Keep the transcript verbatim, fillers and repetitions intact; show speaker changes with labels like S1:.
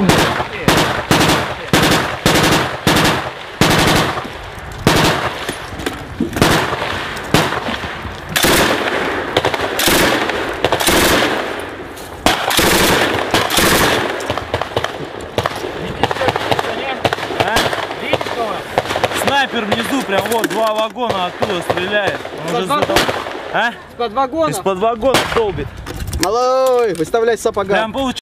S1: Снайпер внизу, прям вот два вагона оттуда стреляет. Он
S2: из-под
S1: уже а?
S2: Из-под вагона?
S1: Из-под вагона долбит.
S3: Малой, выставляй сапога.
S1: Прям